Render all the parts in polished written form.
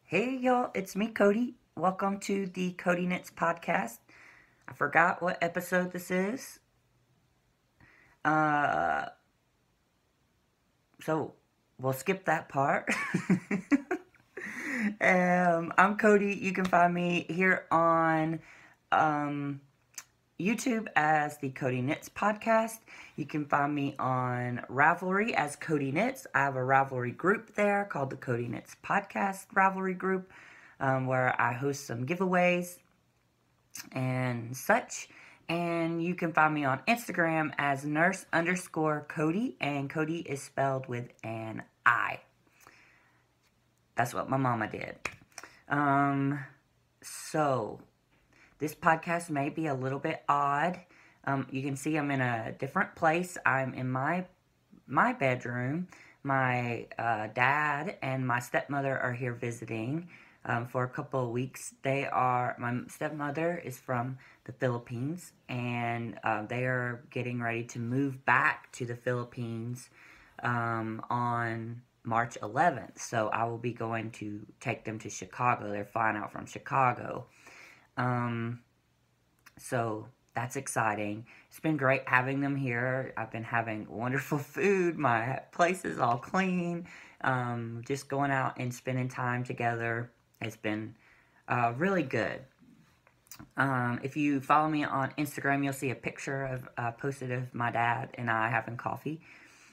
Hey y'all, it's me, Cody. Welcome to the Cody Knits podcast. I forgot what episode this is. Uh, so we'll skip that part. I'm Cody. You can find me here on YouTube as the Cody Knits podcast. You can find me on Ravelry as Cody Knits. I have a Ravelry group there called the Cody Knits Podcast Ravelry group, where I host some giveaways and such. And you can find me on Instagram as nurse_Cody, and Cody is spelled with an I. That's what my mama did. So this podcast may be a little bit odd. You can see I'm in a different place. I'm in my bedroom. My dad and my stepmother are here visiting for a couple of weeks. My stepmother is from the Philippines, and they are getting ready to move back to the Philippines on March 11th. So I will be going to take them to Chicago. They're flying out from Chicago. So that's exciting. It's been great having them here. I've been having wonderful food. My place is all clean. Just going out and spending time together has been really good. If you follow me on Instagram, you'll see a picture posted of my dad and I having coffee.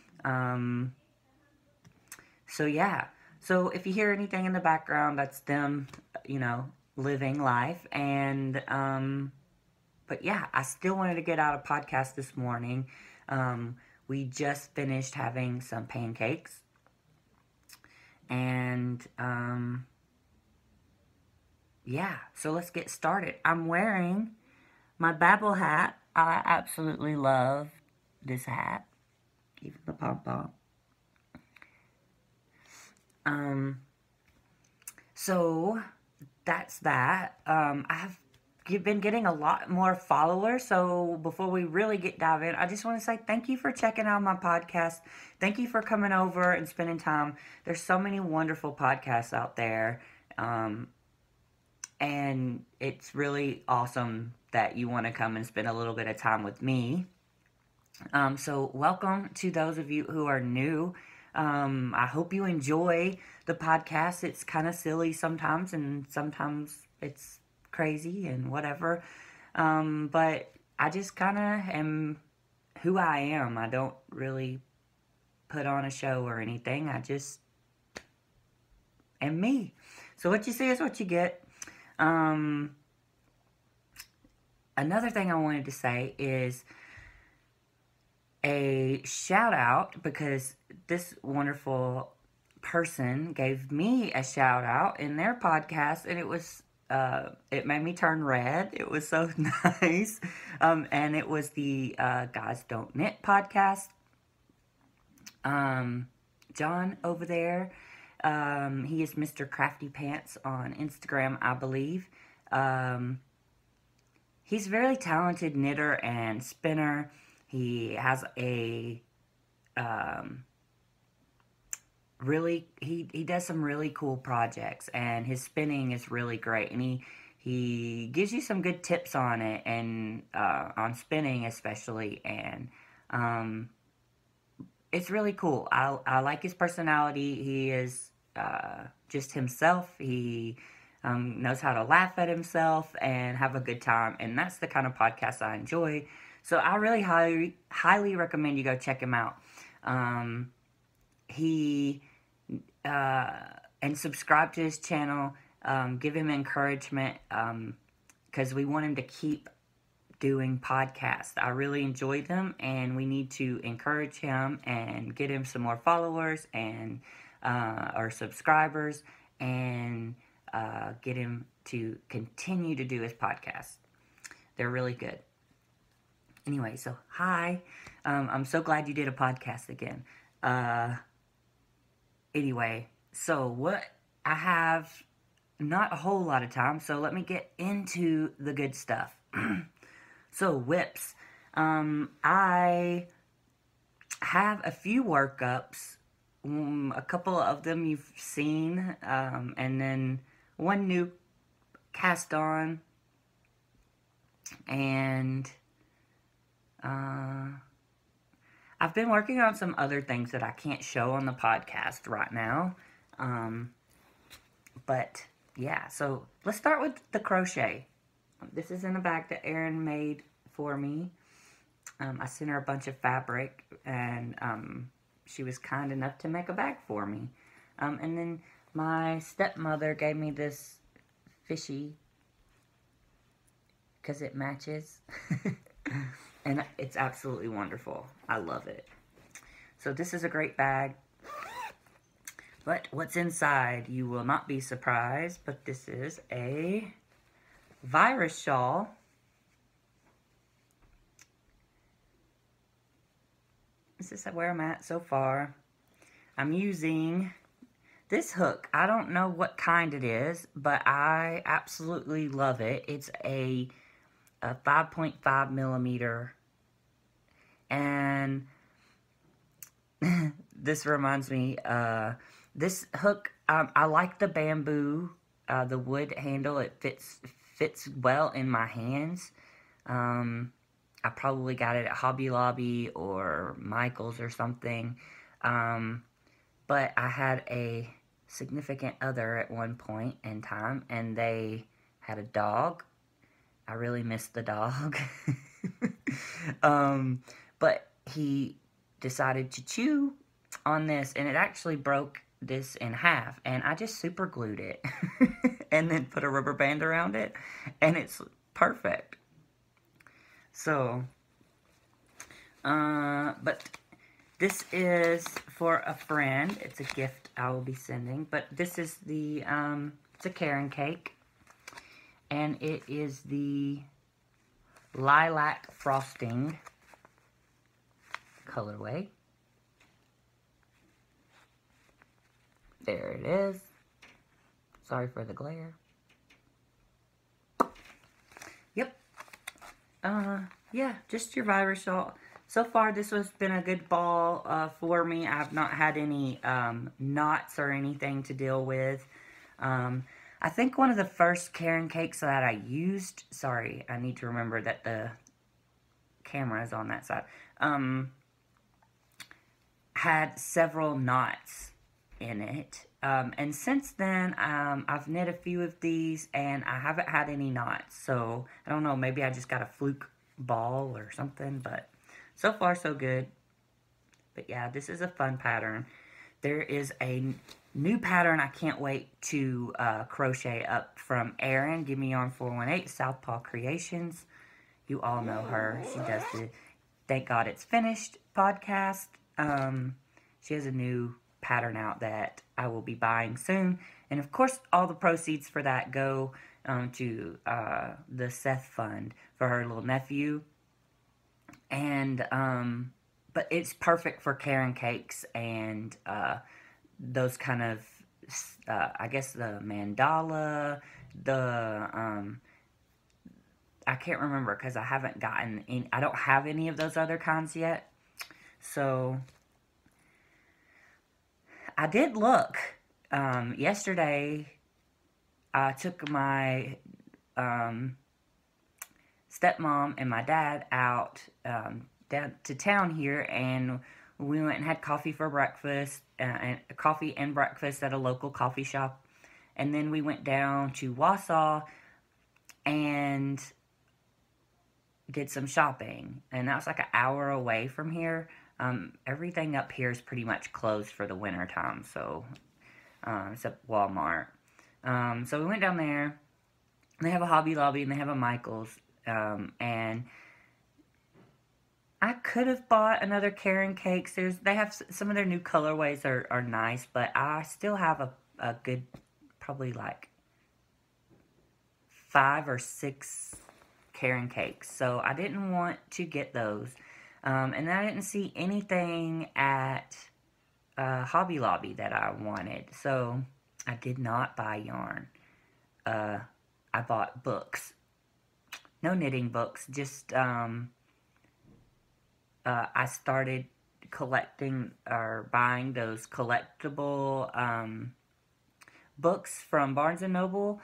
So yeah. So if you hear anything in the background, that's them, living life. And but yeah, I still wanted to get out a podcast this morning. We just finished having some pancakes. And yeah, so let's get started. I'm wearing my Babel hat. I absolutely love this hat. Even the pom-pom. So that's that. I've been getting a lot more followers. So before we really dive in, I just want to say thank you for checking out my podcast. Thank you for coming over and spending time. There's so many wonderful podcasts out there. And it's really awesome that you want to come and spend a little bit of time with me. So welcome to those of you who are new. I hope you enjoy the podcast. It's kind of silly sometimes, and sometimes it's crazy and whatever. But I just kind of am who I am. I don't really put on a show or anything. I just am me. So what you see is what you get. Another thing I wanted to say is a shout out, because this wonderful person gave me a shout out in their podcast, and it made me turn red. It was so nice. And it was the Guys Don't Knit podcast. John over there, he is Mr. Crafty Pants on Instagram, I believe. He's a very talented knitter and spinner. He has a he does some really cool projects, and his spinning is really great, and he gives you some good tips on it, and on spinning especially, and it's really cool. I like his personality. He is just himself. He knows how to laugh at himself and have a good time, and that's the kind of podcast I enjoy. So I really highly recommend you go check him out. And subscribe to his channel. Give him encouragement, because we want him to keep doing podcasts. I really enjoy them, and we need to encourage him and get him some more followers and or subscribers, and get him to continue to do his podcasts. They're really good. Anyway, so hi. I'm so glad you did a podcast again. Anyway, so what I have not a whole lot of time, so let me get into the good stuff. So whips. I have a few workups A couple of them you've seen, and then one new cast on, and I've been working on some other things that I can't show on the podcast right now. But yeah, so let's start with the crochet. This is in a bag that Erin made for me. I sent her a bunch of fabric, and she was kind enough to make a bag for me. And then my stepmother gave me this fishy because it matches. And it's absolutely wonderful. I love it. So this is a great bag. But what's inside, you will not be surprised, but this is a virus shawl. This is where I'm at so far. I'm using this hook. I don't know what kind it is, but I absolutely love it. It's a 5.5 millimeter. And this reminds me, this hook, I like the bamboo, the wood handle. It fits well in my hands. I probably got it at Hobby Lobby or Michael's or something. But I had a significant other at one point in time, and they had a dog. I really missed the dog. But he decided to chew on this, and it actually broke this in half, and I just super glued it and then put a rubber band around it, and it's perfect. So, but this is for a friend. It's a gift I will be sending, but this is the, it's a Karen cake, and it is the lilac frosting colorway. There it is. Sorry for the glare. Yep. Yeah, just your virus shawl. So far, this has been a good ball for me. I've not had any knots or anything to deal with. I think one of the first Karen cakes that I used, sorry, I need to remember that the camera is on that side, had several knots in it. And since then, I've knit a few of these, and I haven't had any knots. So, I don't know, maybe I just got a fluke ball or something, but so far so good. But yeah, this is a fun pattern. There is a new pattern I can't wait to crochet up from Erin. Give me on 418 Southpaw Creations. You all know her. She does the Thank God It's Finished podcast. She has a new pattern out that I will be buying soon. And of course, all the proceeds for that go to the Seth Fund for her little nephew. And, but it's perfect for Karen cakes and those kind of, I guess the mandala, I can't remember because I haven't gotten any, I don't have any of those other kinds yet. So, I did look. Yesterday, I took my stepmom and my dad out down to town here, and we went and had coffee for breakfast, coffee and breakfast at a local coffee shop. And then we went down to Wausau and did some shopping, and that was like an hour away from here. Everything up here is pretty much closed for the winter time, so except Walmart. So we went down there. They have a Hobby Lobby and they have a Michael's, and I could have bought another Karen cakes. They have some of their new colorways are nice, but I still have a good, probably like 5 or 6 Karen cakes, so I didn't want to get those. And I didn't see anything at Hobby Lobby that I wanted, so I did not buy yarn. I bought books. No knitting books, just I started collecting or buying those collectible books from Barnes and Noble.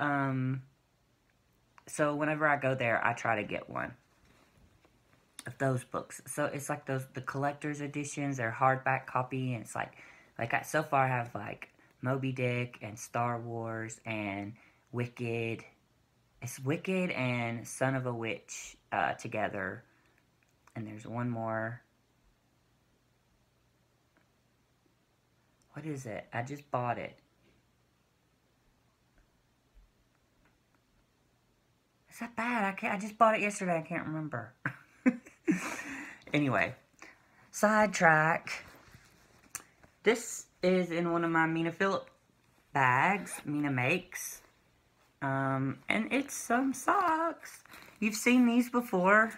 So whenever I go there, I try to get one of those books. So it's like the collector's editions. They're hardback copy, and it's like so far I have like Moby Dick and Star Wars and Wicked. It's Wicked and Son of a Witch together. And there's one more. What is it? I just bought it. Is that bad? I just bought it yesterday. I can't remember. Anyway, sidetrack. This is in one of my Mina Phillip bags. Mina makes. And it's some socks. You've seen these before.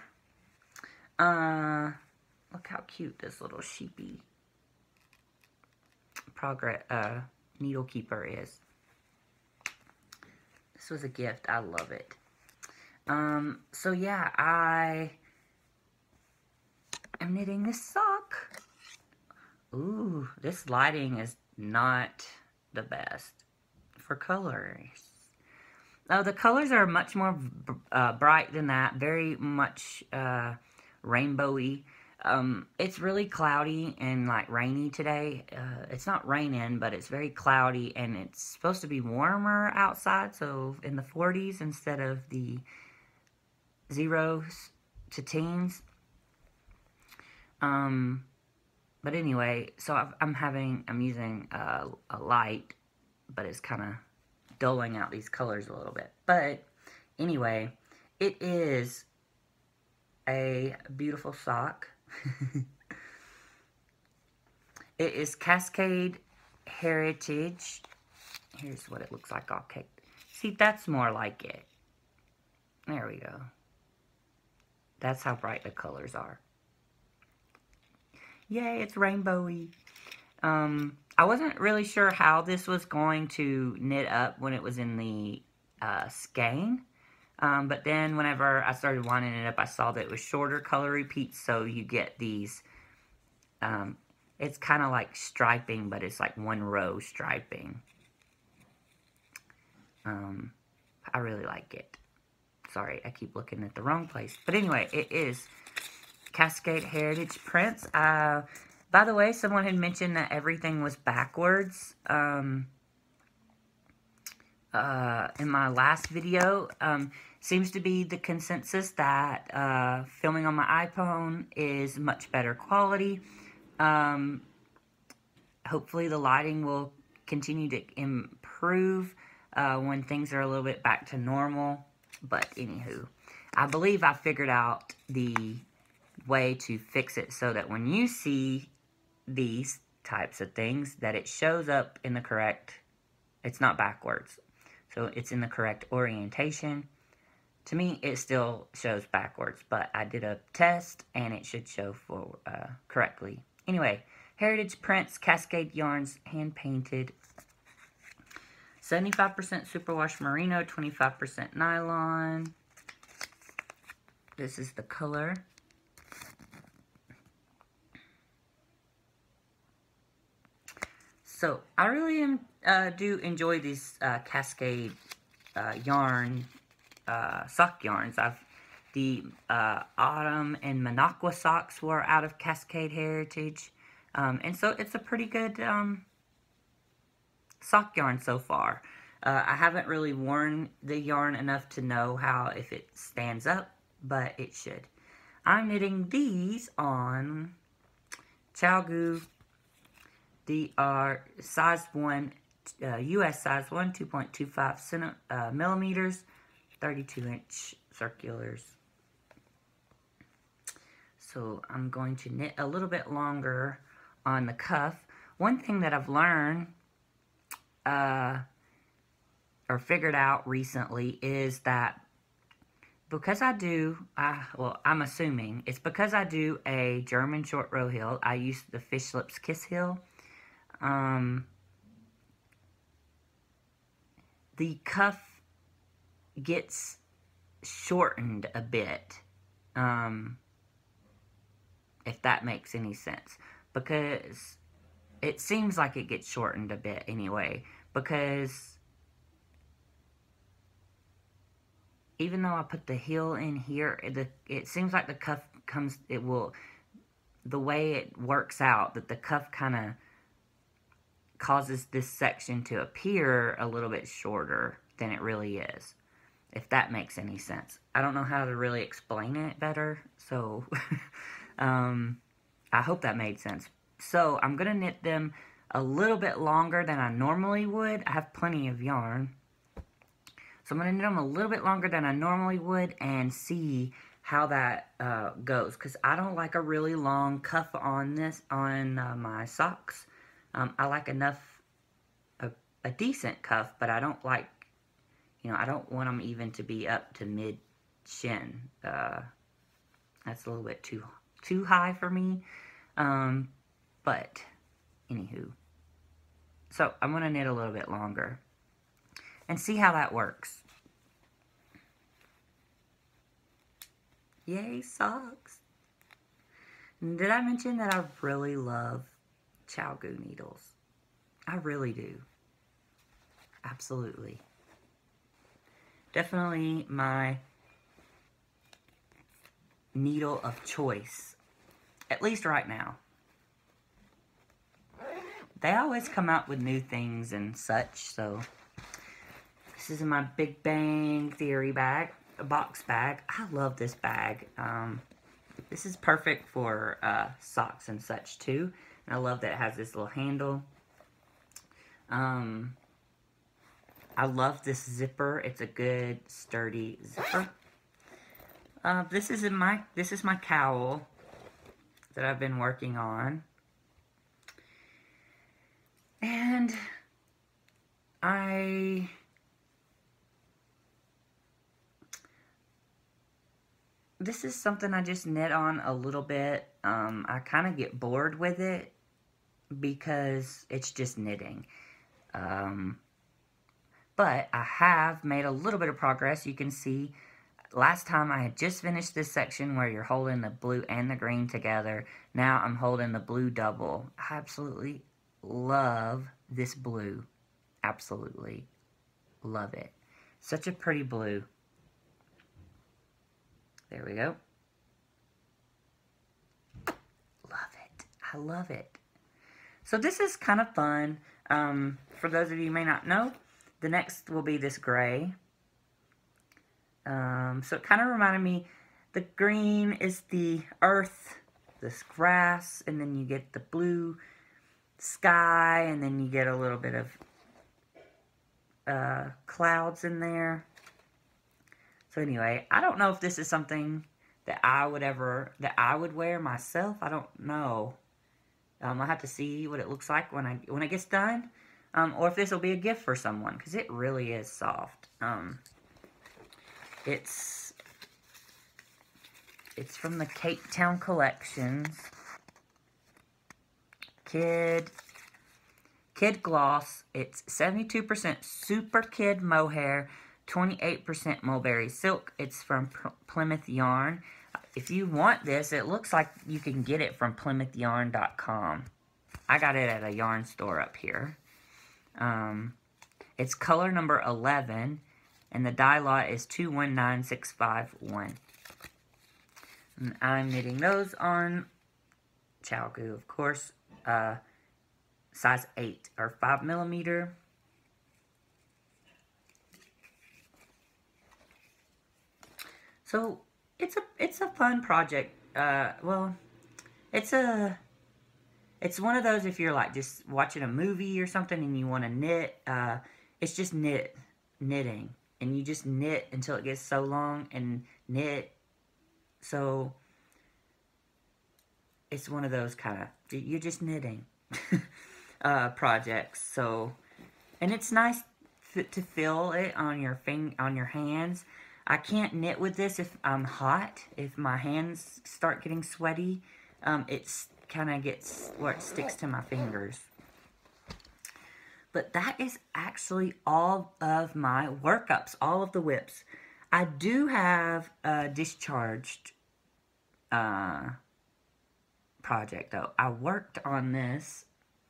Look how cute this little sheepy needle keeper is. This was a gift. I love it. So yeah, I am knitting this sock. Ooh, this lighting is not the best for colors. The colors are much more bright than that. Very much rainbowy. It's really cloudy and like rainy today. It's not raining, but it's very cloudy, and it's supposed to be warmer outside, so in the 40s instead of the 0s to teens. But anyway, so I'm using a light, but it's kind of dulling out these colors a little bit. But anyway, it is a beautiful sock. It is Cascade Heritage. Here's what it looks like all caked. See, that's more like it. There we go. That's how bright the colors are. Yay, it's rainbowy. I wasn't really sure how this was going to knit up when it was in the skein. But then whenever I started winding it up, I saw that it was shorter color repeats, so you get these, it's kind of like striping, but it's like one row striping. I really like it. Sorry, I keep looking at the wrong place. But anyway, it is Cascade Heritage Prints. By the way, someone had mentioned that everything was backwards in my last video. Seems to be the consensus that filming on my iPhone is much better quality. Hopefully the lighting will continue to improve when things are a little bit back to normal. But anywho, I believe I figured out the way to fix it so that when you see these types of things, that it shows up in the correct, it's not backwards. So it's in the correct orientation. To me, it still shows backwards, but I did a test and it should show for correctly. Anyway, Heritage Prints, Cascade Yarns, hand painted. 75% superwash merino, 25% nylon. This is the color. So I really do enjoy these Cascade yarn, sock yarns. The Autumn and Minocqua socks were out of Cascade Heritage. And so it's a pretty good sock yarn so far. I haven't really worn the yarn enough to know if it stands up, but it should. I'm knitting these on ChiaoGoo. They are size 1, US size 1, 2.25 millimeters, 32-inch circulars. So I'm going to knit a little bit longer on the cuff. One thing that I've learned or figured out recently is that because I'm assuming it's because I do a German short row heel. I use the Fish Lips Kiss heel. The cuff gets shortened a bit if that makes any sense. Because it seems like it gets shortened a bit anyway. Because even though I put the heel in here, it seems like the cuff comes, the way it works out, that the cuff kind of causes this section to appear a little bit shorter than it really is, if that makes any sense. I don't know how to really explain it better, so I hope that made sense. So I'm going to knit them a little bit longer than I normally would. I have plenty of yarn. So I'm going to knit them a little bit longer than I normally would and see how that goes. Because I don't like a really long cuff on my socks. I like a decent cuff, but I don't like, I don't want them even to be up to mid-shin. That's a little bit too high for me. But, anywho. So, I'm going to knit a little bit longer. And see how that works. Yay, socks. Did I mention that I really love ChiaoGoo needles? I really do. Absolutely. Definitely my needle of choice. At least right now. They always come out with new things and such, so this is my Big Bang Theory bag, a box bag. I love this bag. This is perfect for socks and such too. And I love that it has this little handle. I love this zipper. It's a good sturdy zipper. This is my cowl that I've been working on. And this is something I just knit on a little bit. I kind of get bored with it because it's just knitting. But I have made a little bit of progress. You can see last time I had just finished this section where you're holding the blue and the green together. Now I'm holding the blue double. I absolutely love this blue. Absolutely love it. Such a pretty blue. There we go. Love it. I love it. So this is kind of fun. For those of you who may not know, the next will be this gray. So it kind of reminded me, the green is the earth, this grass, and then you get the blue sky, and then you get a little bit of clouds in there. So anyway, I don't know if this is something that I would wear myself. I don't know. I'll have to see what it looks like when it gets done, or if this will be a gift for someone, because it really is soft. It's from the Cape Town Collections. Kid Gloss. It's 72% Super Kid Mohair, 28% Mulberry Silk. It's from Plymouth Yarn. If you want this, it looks like you can get it from PlymouthYarn.com. I got it at a yarn store up here. It's color number 11, and the dye lot is 219651. And I'm knitting those on ChiaoGoo, of course, size 8 or 5mm. So it's a fun project. Well, it's one of those, if you're like just watching a movie or something and you want to knit, it's just knitting, and you just knit until it gets so long and knit. So it's one of those kind of, you're just knitting projects. So, and it's nice to feel it on your hands. I can't knit with this if I'm hot. If my hands start getting sweaty, it's kind of gets where it sticks to my fingers. But that is actually all of my workups, all of the whips. I do have discharged project though. I worked on this.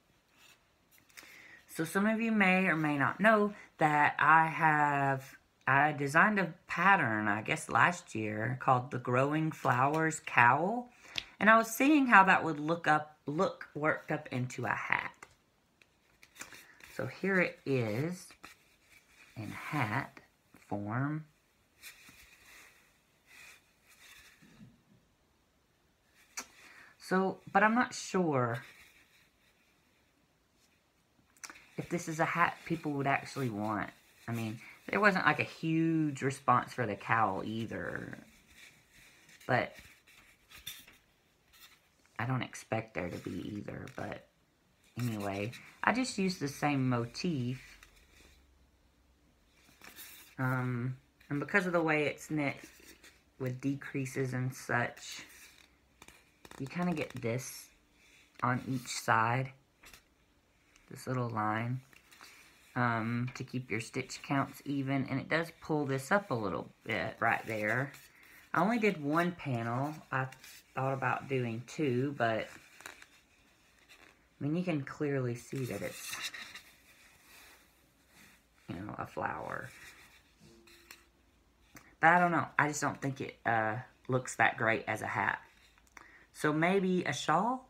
So some of you may or may not know that I designed a pattern, I guess last year, called the Growing Flowers Cowl. And I was seeing how that would look worked up into a hat. So here it is in hat form. So, but I'm not sure if this is a hat people would actually want. I mean, there wasn't like a huge response for the cowl either. But I don't expect there to be either. But anyway, I just used the same motif. And because of the way it's knit with decreases and such, you kind of get this on each side, this little line, to keep your stitch counts even. And it does pull this up a little bit right there. I only did one panel. I thought about doing two, but I mean, you can clearly see that it's, you know, a flower. But I don't know. I just don't think it looks that great as a hat. So maybe a shawl?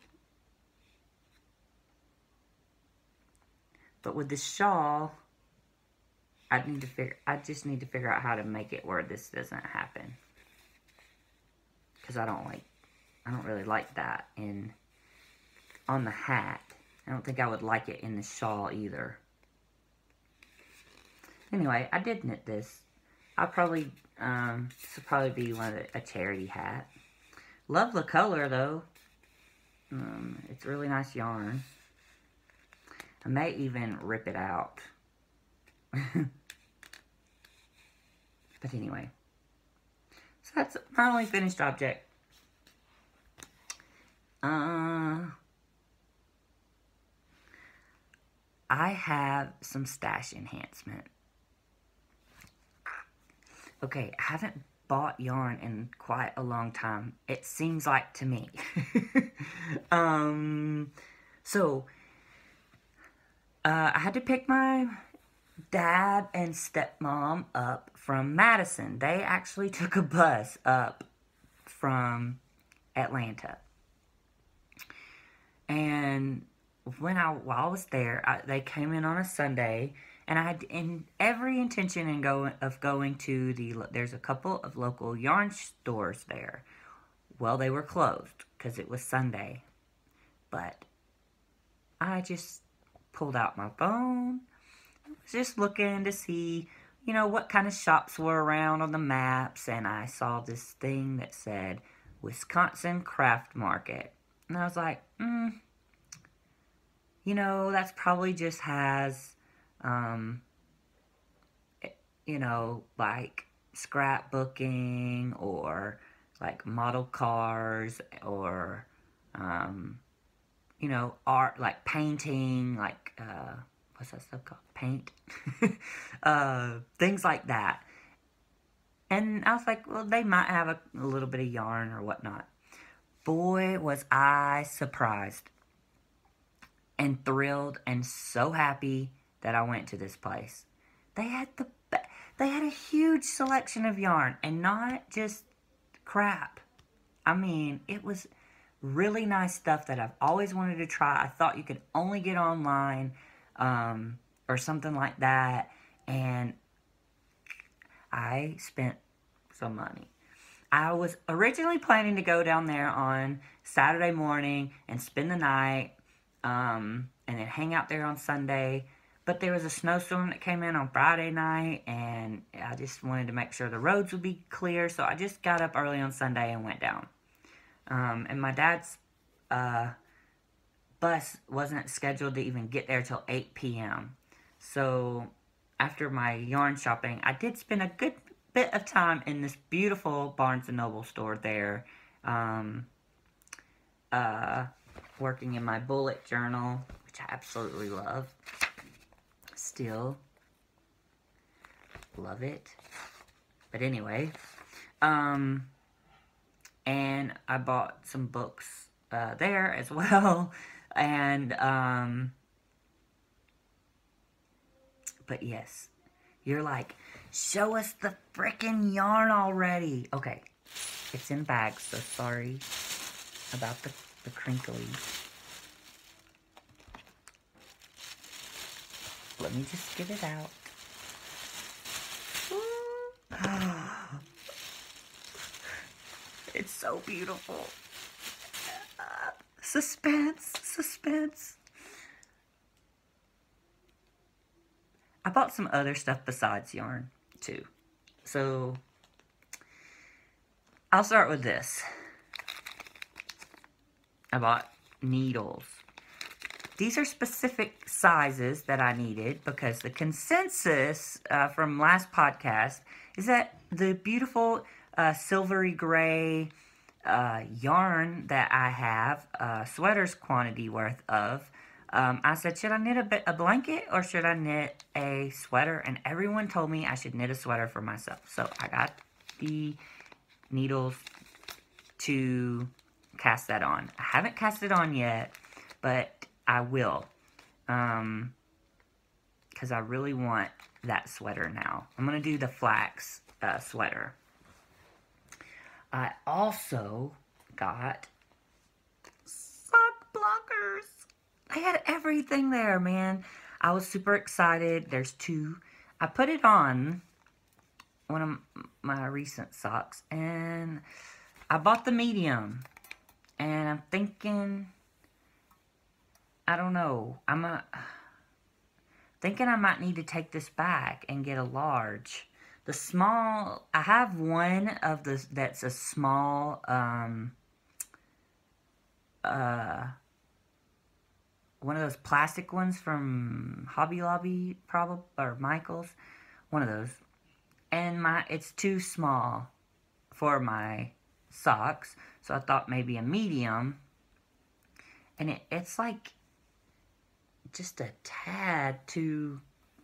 But with the shawl, I just need to figure out how to make it where this doesn't happen. Because I don't really like that on the hat. I don't think I would like it in the shawl either. Anyway, I did knit this. I'll probably, this will probably be a charity hat. Love the color though. It's really nice yarn. I may even rip it out. But anyway. So that's my only finished object. I have some stash enhancement. Okay, I haven't bought yarn in quite a long time. It seems like to me. So, I had to pick my dad and stepmom up from Madison. They actually took a bus up from Atlanta. And while I was there, they came in on a Sunday, and I had every intention of going to there's a couple of local yarn stores there. Well, they were closed because it was Sunday. But I just pulled out my phone, was just looking to see, you know, what kind of shops were around on the maps, and I saw this thing that said Wisconsin Craft Market. And I was like, you know, that's probably just has, you know, like scrapbooking or like model cars or, you know, art, like painting, like, what's that stuff called? Paint? Things like that. And I was like, well, they might have a little bit of yarn or whatnot. Boy, was I surprised and thrilled and so happy that I went to this place. They had a huge selection of yarn and not just crap. I mean, it was really nice stuff that I've always wanted to try. I thought you could only get online or something like that, and I spent some money. I was originally planning to go down there on Saturday morning and spend the night and then hang out there on Sunday. But there was a snowstorm that came in on Friday night, and I just wanted to make sure the roads would be clear. So I just got up early on Sunday and went down. And my dad's bus wasn't scheduled to even get there till 8 p.m. So after my yarn shopping, I did spend a good bit of time in this beautiful Barnes & Noble store there, working in my bullet journal, which I absolutely love. Still love it. But anyway, and I bought some books there as well. And, but yes, you're like, show us the frickin' yarn already. Okay, it's in bags, so sorry about the crinkly. Let me just get it out. It's so beautiful. Suspense, suspense. I bought some other stuff besides yarn, too. So, I'll start with this. I bought needles. These are specific sizes that I needed because the consensus from last podcast is that the beautiful silvery gray yarn that I have, sweaters quantity worth of, I said, should I knit a blanket or should I knit a sweater? And everyone told me I should knit a sweater for myself. So I got the needles to cast that on. I haven't cast it on yet, but I will. Because I really want that sweater now. I'm going to do the flax sweater. I also got sock blockers. I had everything there, man. I was super excited. There's two. I put it on one of my recent socks, and I bought the medium. And I'm thinking, I don't know. Thinking I might need to take this back and get a large. The small, I have one of the that's a small, one of those plastic ones from Hobby Lobby, probably, or Michael's, one of those. And it's too small for my socks, so I thought maybe a medium. And it's like just a tad too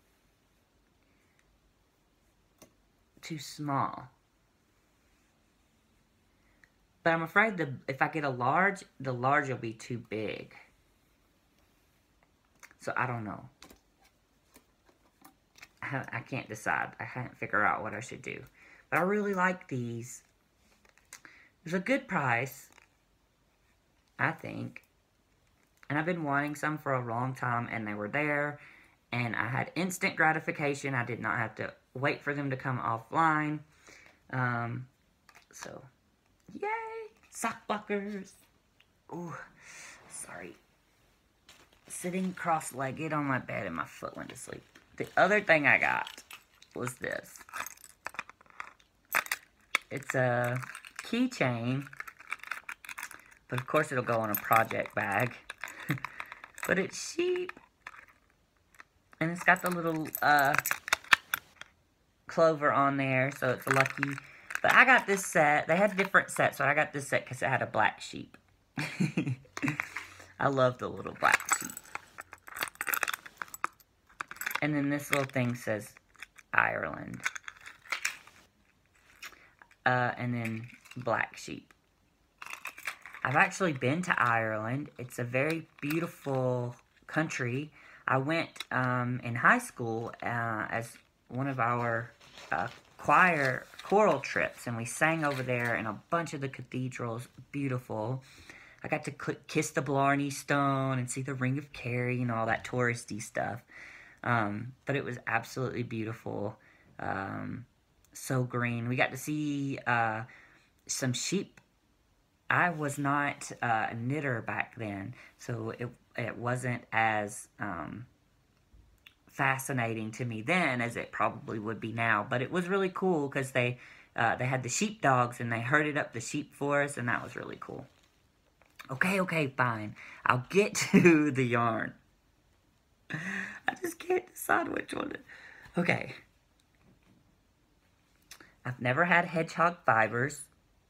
small. But I'm afraid if I get a large, the large will be too big. So I don't know. I can't decide. I can't figure out what I should do. But I really like these. It was a good price, I think. And I've been wanting some for a long time, and they were there. And I had instant gratification. I did not have to wait for them to come offline. So, yay! Sock blockers. Ooh, sorry. Sitting cross-legged on my bed and my foot went to sleep. The other thing I got was this. It's a keychain, but of course it'll go in a project bag. But it's cheap. And it's got the little clover on there, so it's lucky. But I got this set. They had different sets, so I got this set because it had a black sheep. I love the little black sheep. And then this little thing says Ireland. And then black sheep. I've actually been to Ireland. It's a very beautiful country. I went in high school as one of our choral trips, and we sang over there in a bunch of the cathedrals. Beautiful. I got to kiss the Blarney Stone and see the Ring of Kerry and all that touristy stuff. But it was absolutely beautiful. So green. We got to see some sheep. I was not a knitter back then, so it wasn't as fascinating to me then as it probably would be now. But it was really cool because they had the sheep dogs and they herded up the sheep for us, and that was really cool. Okay, fine. I'll get to the yarn. I just can't decide which one. Okay. I've never had hedgehog fibers.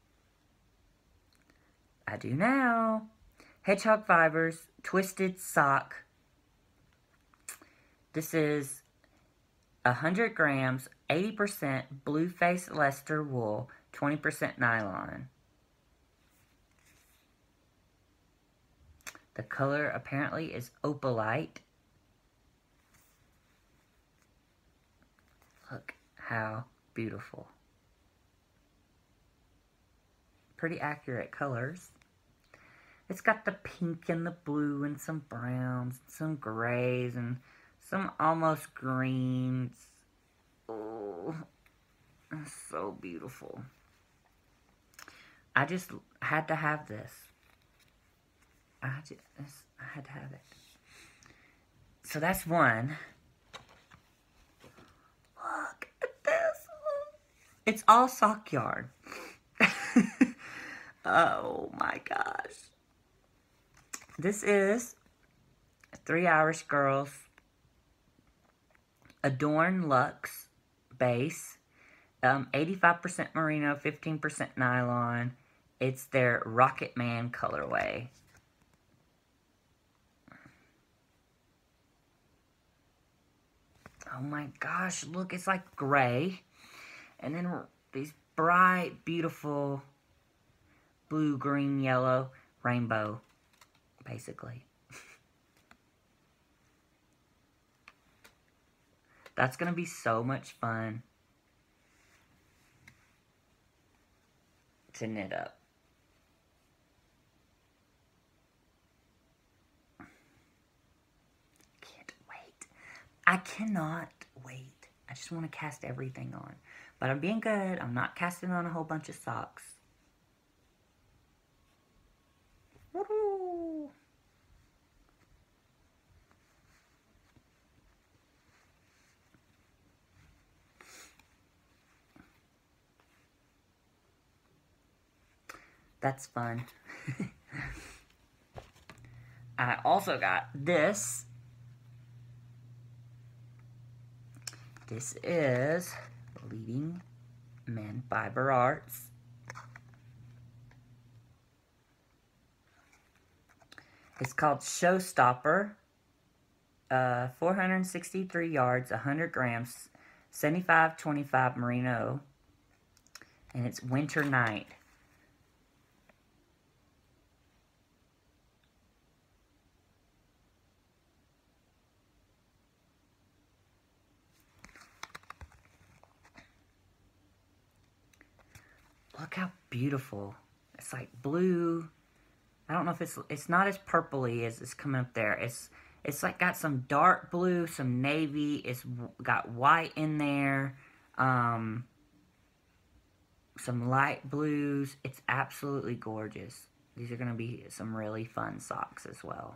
I do now. Hedgehog fibers, twisted sock. This is 100 grams, 80% blue-faced Leicester wool, 20% nylon. The color apparently is opalite. Look how beautiful. Pretty accurate colors. It's got the pink and the blue and some browns, some grays and some almost greens. Oh, it's so beautiful. I just had to have this. I had to have it. So that's one. Look at this. It's all sock yarn. Oh my gosh. This is 3 Irish Girls Adorn Luxe base. 85% merino, 15% nylon. It's their Rocket Man colorway. Oh my gosh, look, it's like gray. And then these bright, beautiful blue, green, yellow, rainbow, basically. That's going to be so much fun to knit up. Can't wait. I cannot wait. I just want to cast everything on. But I'm being good. I'm not casting on a whole bunch of socks. Woo-hoo. That's fun. I also got this. This is Leading Men Fiber Arts. It's called Showstopper. 463 yards, 100 grams, 75-25 merino. And it's Winter Night. Look how beautiful. It's like blue. I don't know if it's not as purpley as it's coming up there. It's like got some dark blue, some navy. It's got white in there. Some light blues. It's absolutely gorgeous. These are going to be some really fun socks as well.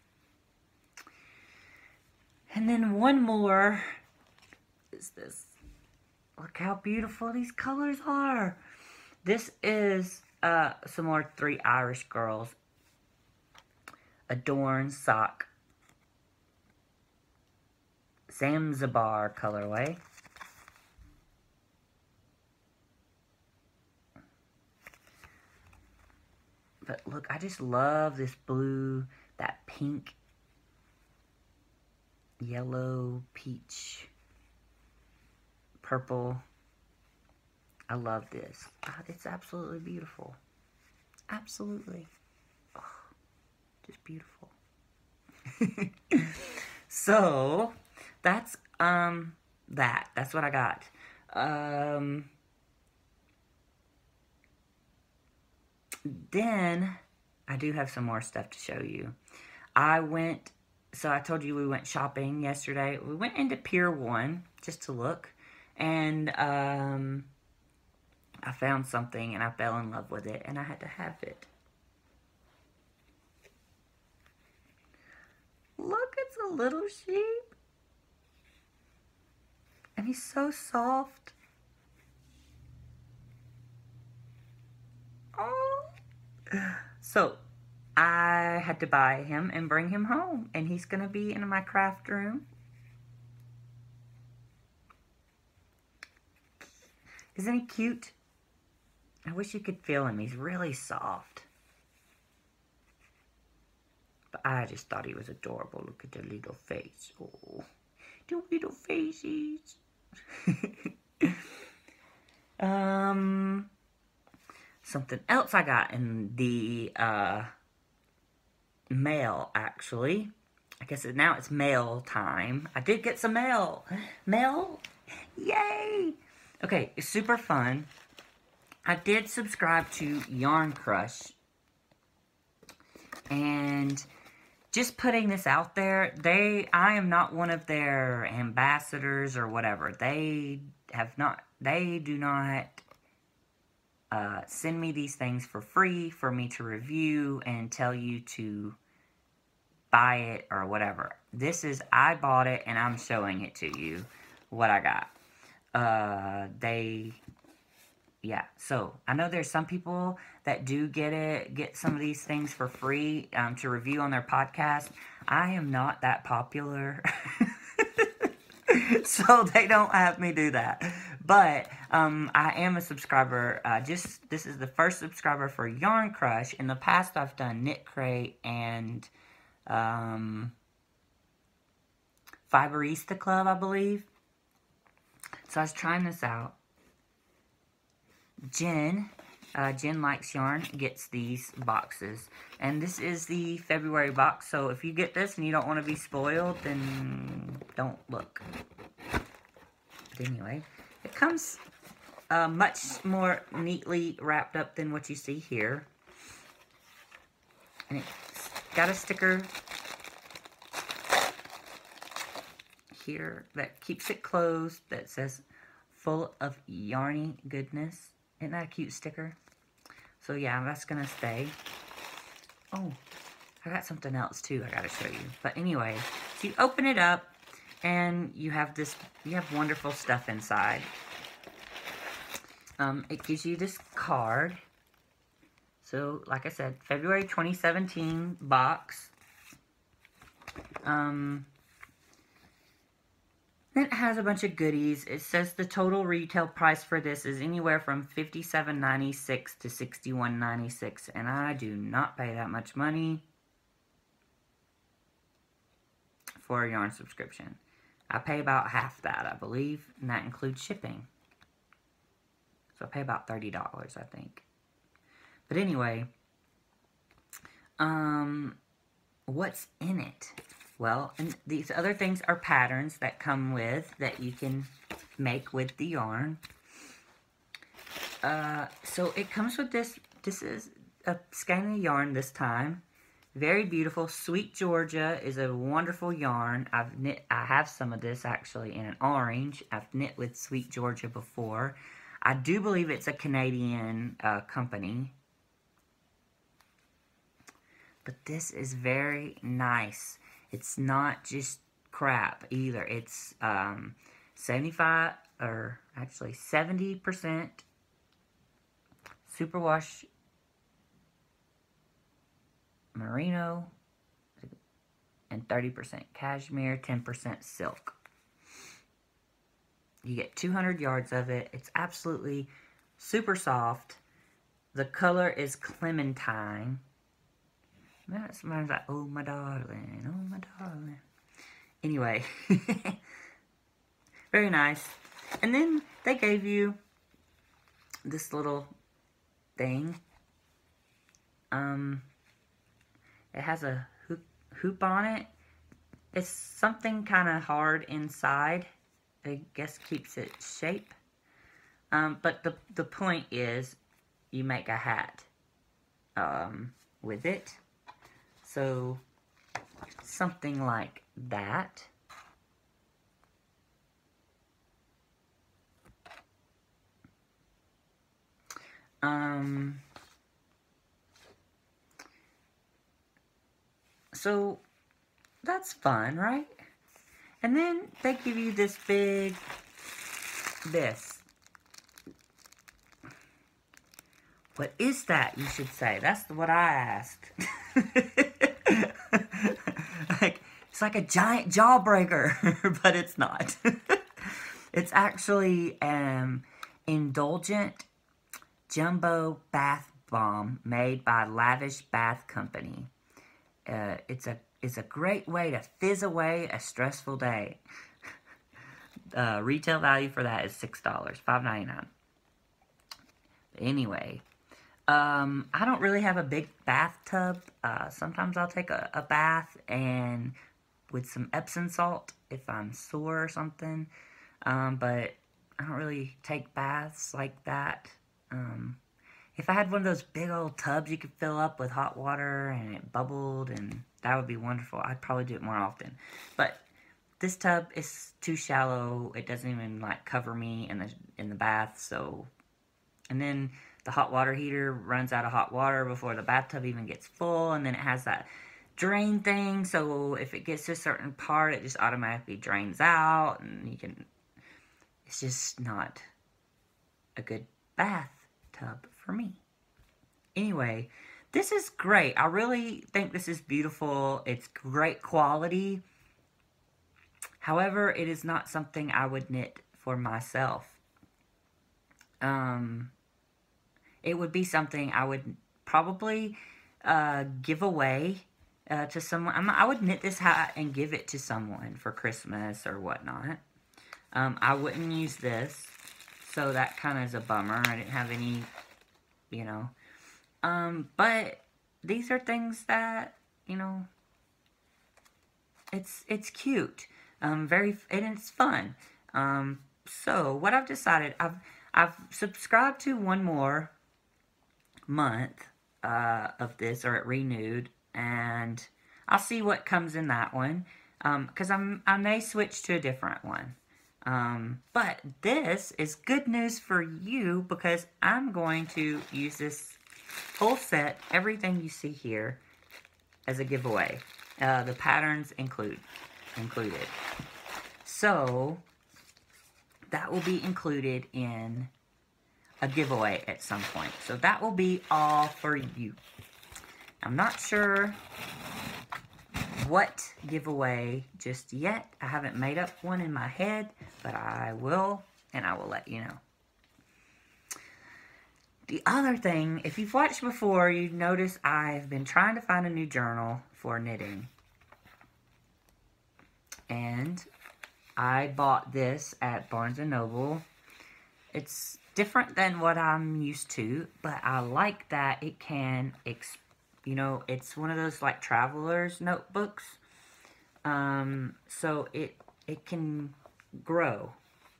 And then one more is this. Look how beautiful these colors are. This is some more 3 Irish Girls Adorn sock. Zanzibar colorway. But look, I just love this blue, that pink, yellow, peach, purple. I love this. It's absolutely beautiful. Absolutely. Oh, just beautiful. So, that's That's what I got. Then, I do have some more stuff to show you. So I told you we went shopping yesterday. We went into Pier 1 just to look. And, I found something and I fell in love with it and I had to have it. Look, it's a little sheep. And he's so soft. Oh. So, I had to buy him and bring him home. And he's going to be in my craft room. Isn't he cute? I wish you could feel him. He's really soft. But I just thought he was adorable. Look at the little face. Oh, the little faces. Something else I got in the mail, actually. I guess now it's mail time. I did get some mail. Mail? Yay! Okay, it's super fun. I did subscribe to Yarn Crush. And just putting this out there, I am not one of their ambassadors or whatever. They do not send me these things for free for me to review and tell you to buy it or whatever. I bought it and I'm showing it to you, what I got. Yeah, so I know there's some people that do get some of these things for free to review on their podcast. I am not that popular, so they don't have me do that. But I am a subscriber. This is the first subscriber for Yarn Crush. In the past, I've done Knit Crate and Fiberista Club, I believe. So I was trying this out. Jen Likes Yarn gets these boxes. And this is the February box, so if you get this and you don't want to be spoiled, then don't look. But anyway, it comes much more neatly wrapped up than what you see here. And it's got a sticker here that keeps it closed that says, "Full of yarny goodness." Isn't that a cute sticker? So yeah, that's gonna stay. Oh, I got something else too I gotta show you. But anyway, so you open it up and you have wonderful stuff inside. It gives you this card. So, like I said, February 2017 box. It has a bunch of goodies. It says the total retail price for this is anywhere from $57.96 to $61.96, and I do not pay that much money for a yarn subscription. I pay about half that, I believe, and that includes shipping. So I pay about $30, I think. But anyway, what's in it? Well, and these other things are patterns that come with, that you can make with the yarn. So it comes with this. This is a skein of yarn this time. Very beautiful. Sweet Georgia is a wonderful yarn. I have some of this actually in an orange. I've knit with Sweet Georgia before. I do believe it's a Canadian company. But this is very nice. It's not just crap either. It's 75 or actually 70% superwash merino and 30% cashmere, 10% silk. You get 200 yards of it. It's absolutely super soft. The color is clementine. That smells like, oh my darling, oh my darling. Anyway, very nice. And then they gave you this little thing. It has a hoop on it. It's something kind of hard inside. I guess keeps it shape. But the point is, you make a hat with it. So, something like that. So, that's fun, right? And then they give you this this. What is that, you should say? That's what I asked. It's like a giant jawbreaker, but it's not. It's actually Indulgent Jumbo Bath Bomb made by Lavish Bath Company. It's a great way to fizz away a stressful day. Retail value for that is $6, $5.99. But anyway, I don't really have a big bathtub. Sometimes I'll take a bath and with some Epsom salt if I'm sore or something. But I don't really take baths like that. If I had one of those big old tubs you could fill up with hot water and it bubbled, and that would be wonderful. I'd probably do it more often. But this tub is too shallow. It doesn't even like cover me in the bath. So, and then the hot water heater runs out of hot water before the bathtub even gets full, and then it has that drain thing. So if it gets to a certain part, it just automatically drains out, and you can. It's just not a good bathtub for me. Anyway, this is great. I really think this is beautiful. It's great quality. However, it is not something I would knit for myself. It would be something I would probably give away to someone. I would knit this hat and give it to someone for Christmas or whatnot. I wouldn't use this, so that kind of is a bummer. I didn't have any, you know. But these are things that, you know, it's cute. And it's fun. So what I've decided, I've subscribed to one more month of this, or it renewed, and I'll see what comes in that one. Because I may switch to a different one. But this is good news for you, because I'm going to use this whole set, everything you see here, as a giveaway. The patterns included. So, that will be included in a giveaway at some point. So that will be all for you. I'm not sure what giveaway just yet. I haven't made up one in my head, but I will, and I will let you know. The other thing, if you've watched before, you've noticed I've been trying to find a new journal for knitting. And I bought this at Barnes & Noble. It's different than what I'm used to, but I like that it can, you know, it's one of those like traveler's notebooks. So it can grow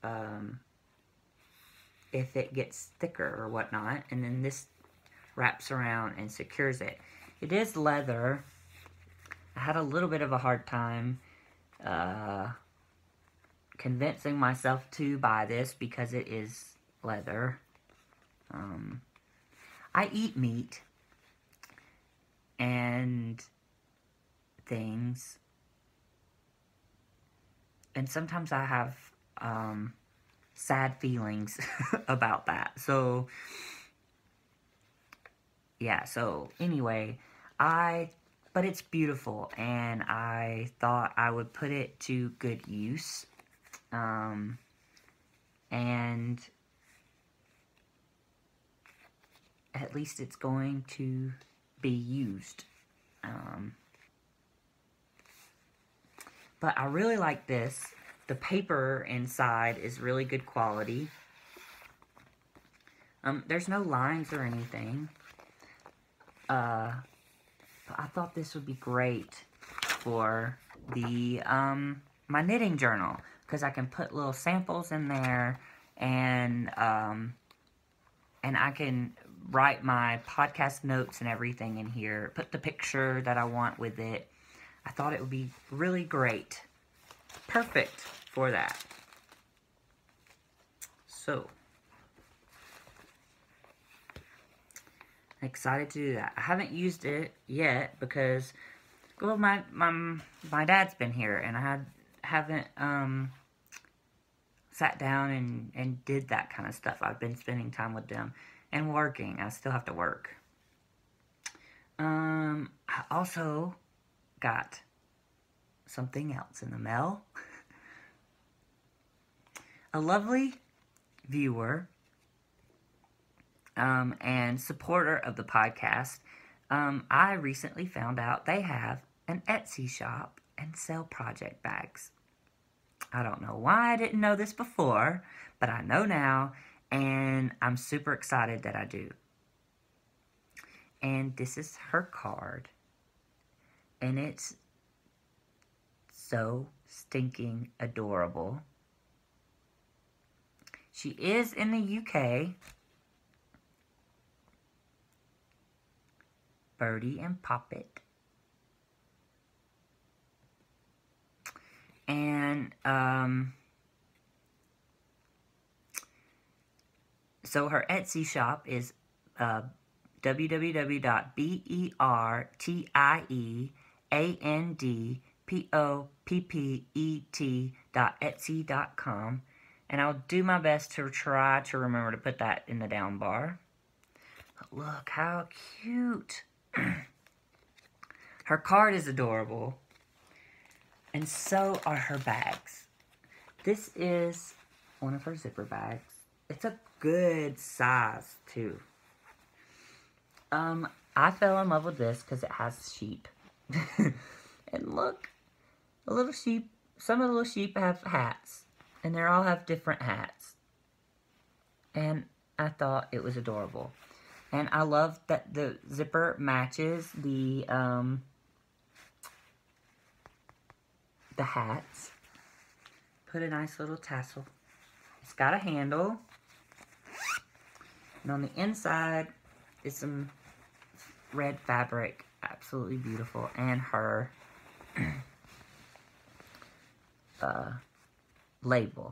if it gets thicker or whatnot, and then this wraps around and secures it. It is leather. I had a little bit of a hard time convincing myself to buy this because it is leather. I eat meat and things, and sometimes I have sad feelings about that. So yeah, so anyway, but it's beautiful, and I thought I would put it to good use. And at least it's going to be used. But I really like this. The paper inside is really good quality. There's no lines or anything. But I thought this would be great for the my knitting journal, because I can put little samples in there, and I can write my podcast notes and everything in here, put the picture that I want with it. I thought it would be really great. Perfect for that. So, excited to do that. I haven't used it yet because, well, my dad's been here, and I haven't sat down and did that kind of stuff. I've been spending time with them and working. I still have to work. I also got something else in the mail. A lovely viewer and supporter of the podcast, I recently found out they have an Etsy shop and sell project bags. I don't know why I didn't know this before, but I know now, and I'm super excited that I do. And this is her card. And it's so stinking adorable. She is in the UK. Birdie and Poppet. And, so her Etsy shop is, www.berandpoppet.etsy.com. And I'll do my best to try to remember to put that in the down bar. But look how cute. Her card is adorable. And so are her bags. This is one of her zipper bags. It's a good size, too. I fell in love with this because it has sheep. And look, the little sheep, some of the little sheep have hats. And they all have different hats. And I thought it was adorable. And I love that the zipper matches the hats. Put a nice little tassel. It's got a handle. And on the inside is some red fabric. Absolutely beautiful. And her label.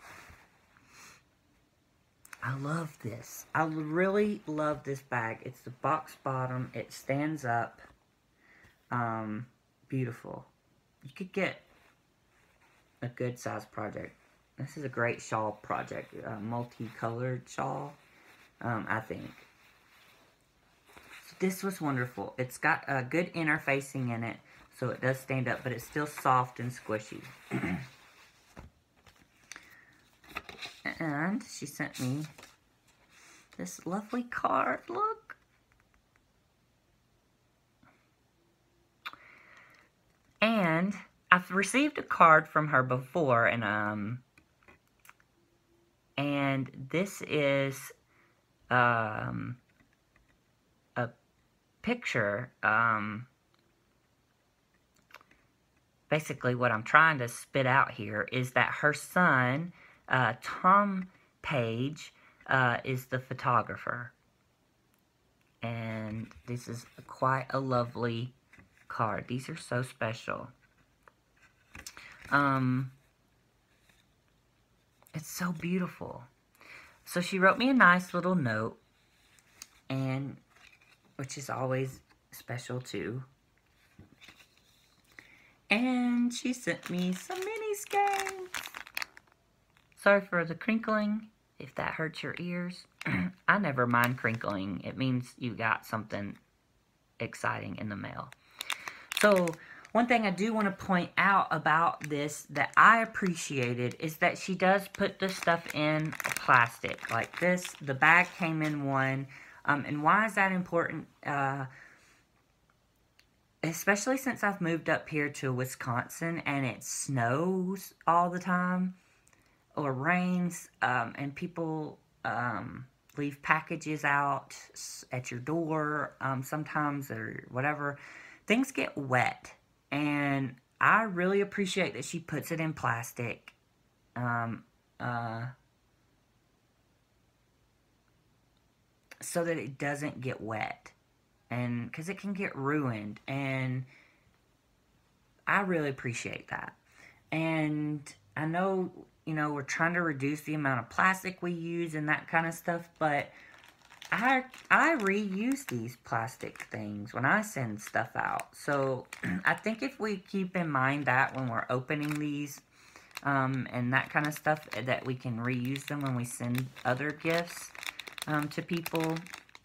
I love this. I really love this bag. It's the box bottom. It stands up. Beautiful. You could get a good size project. This is a great shawl project. A multicolored shawl, I think. So this was wonderful. It's got a good interfacing in it, so it does stand up, but it's still soft and squishy. And she sent me this lovely card. Look. And I've received a card from her before, and this is a picture. Basically what I'm trying to spit out here is that her son, Tom Page, is the photographer. And this is quite a lovely card. These are so special. It's so beautiful. So she wrote me a nice little note, and which is always special too. And she sent me some mini skeins. Sorry for the crinkling, if that hurts your ears. I never mind crinkling. It means you got something exciting in the mail. So, one thing I do want to point out about this that I appreciated is that she does put the stuff in plastic. Like this, the bag came in one. And why is that important? Especially since I've moved up here to Wisconsin and it snows all the time or rains, and people leave packages out at your door sometimes or whatever. Things get wet, and I really appreciate that she puts it in plastic. So that it doesn't get wet. And because it can get ruined, and I really appreciate that. And I know, you know, we're trying to reduce the amount of plastic we use and that kind of stuff, but I reuse these plastic things when I send stuff out. So I think if we keep in mind that when we're opening these and that kind of stuff, that we can reuse them when we send other gifts to people.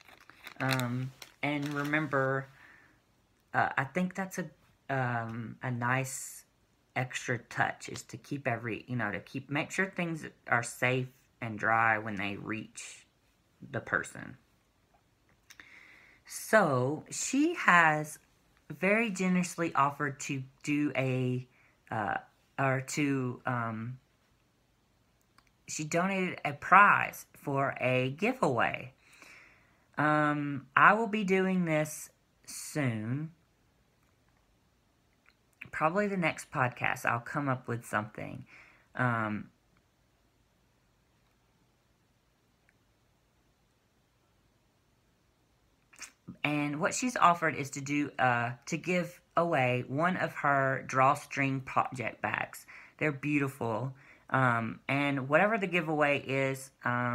And remember, I think that's a nice extra touch, is to keep make sure things are safe and dry when they reach the person. So she has very generously offered to do she donated a prize for a giveaway. I will be doing this soon. Probably the next podcast, I'll come up with something. And what she's offered is to do to give away one of her drawstring project bags. They're beautiful, and whatever the giveaway is,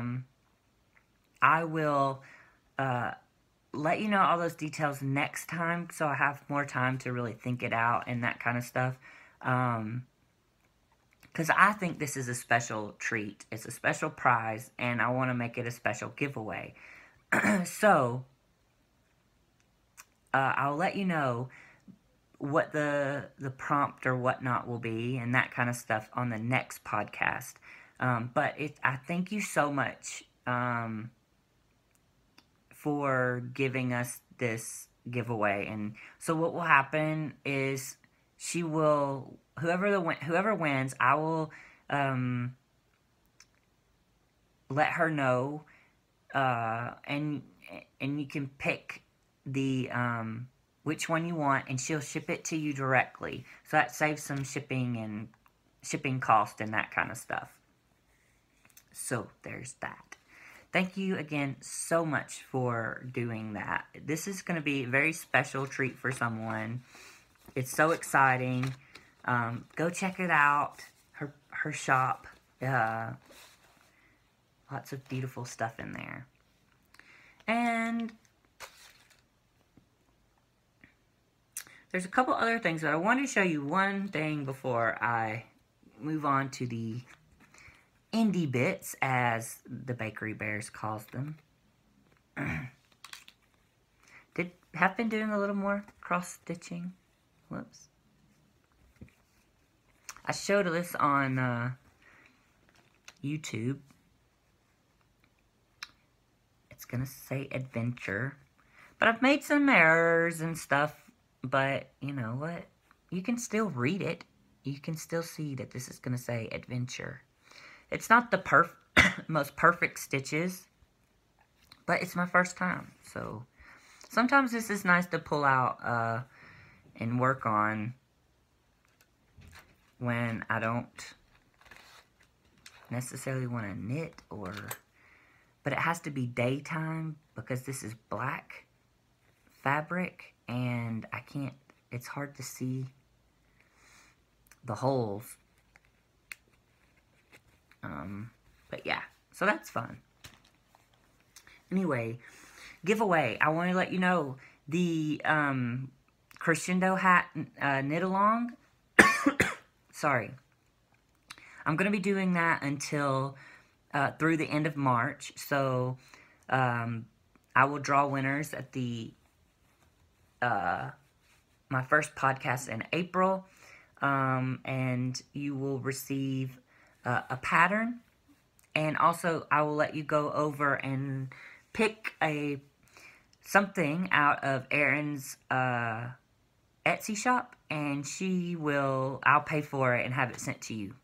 I will let you know all those details next time, so I have more time to really think it out and that kind of stuff. Because I think this is a special treat. It's a special prize, and I want to make it a special giveaway. So I'll let you know what the prompt or whatnot will be and that kind of stuff on the next podcast. But I thank you so much for giving us this giveaway. And so what will happen is whoever wins, I will let her know, and you can pick the which one you want, and she'll ship it to you directly. So that saves some shipping cost and that kind of stuff. So there's that. Thank you again so much for doing that. This is going to be a very special treat for someone. It's so exciting. Go check it out. Her shop. Lots of beautiful stuff in there. And there's a couple other things, but I wanted to show you one thing before I move on to the indie bits, as the Bakery Bears calls them. Have been doing a little more cross-stitching. Whoops. I showed this on YouTube. It's gonna say adventure. But I've made some errors and stuff. But, you know what? You can still read it. You can still see that this is going to say adventure. It's not the most perfect stitches, but it's my first time. So, sometimes this is nice to pull out and work on when I don't necessarily want to knit, but it has to be daytime because this is black fabric. And I can't, it's hard to see the holes. But yeah, so that's fun. Anyway, giveaway. I want to let you know the crescendo hat knit along. Sorry. I'm going to be doing that until through the end of March. So I will draw winners at my first podcast in April, and you will receive a pattern, and also I will let you go over and pick something out of Erin's Etsy shop, and I'll pay for it and have it sent to you.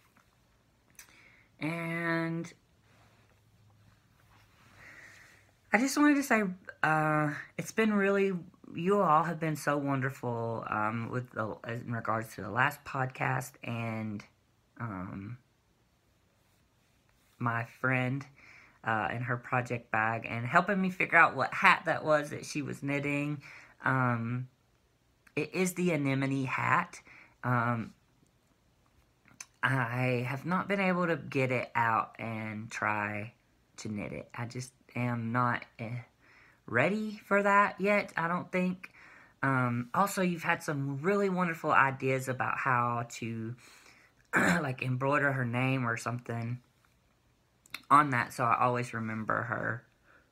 And I just wanted to say, it's been really, you all have been so wonderful in regards to the last podcast, and my friend and her project bag, and helping me figure out what hat that was that she was knitting. It is the anemone hat. I have not been able to get it out and try to knit it. I just am not ready for that yet, I don't think. Also, you've had some really wonderful ideas about how to like embroider her name or something on that, so I always remember her.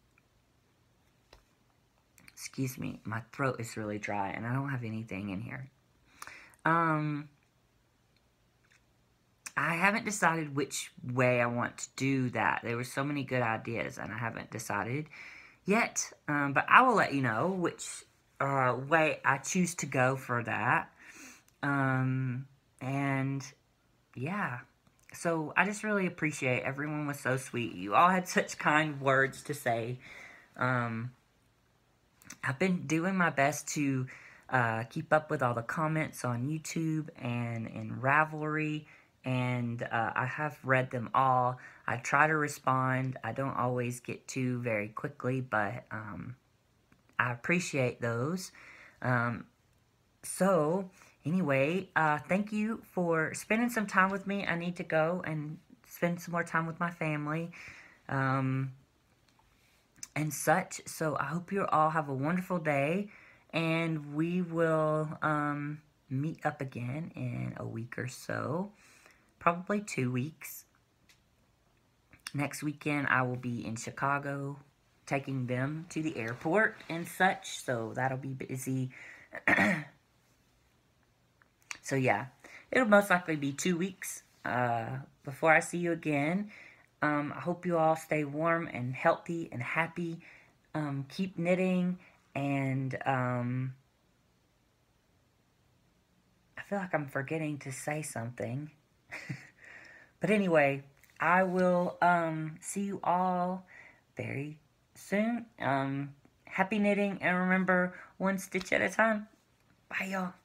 Excuse me, my throat is really dry and I don't have anything in here. I haven't decided which way I want to do that. There were so many good ideas and I haven't decided yet, but I will let you know which way I choose to go for that. And yeah, so I just really appreciate everyone was so sweet. You all had such kind words to say I've been doing my best to keep up with all the comments on YouTube and in Ravelry, and I have read them all. I try to respond. I don't always get to very quickly, but I appreciate those. So, anyway, thank you for spending some time with me. I need to go and spend some more time with my family. And such. So I hope you all have a wonderful day, and we will meet up again in a week or so, probably 2 weeks. Next weekend I will be in Chicago, taking them to the airport and such, so that'll be busy. So yeah, it'll most likely be 2 weeks before I see you again. I hope you all stay warm and healthy and happy. Keep knitting, and I feel like I'm forgetting to say something. But anyway, I will see you all very soon. Happy knitting, and remember, one stitch at a time. Bye, y'all.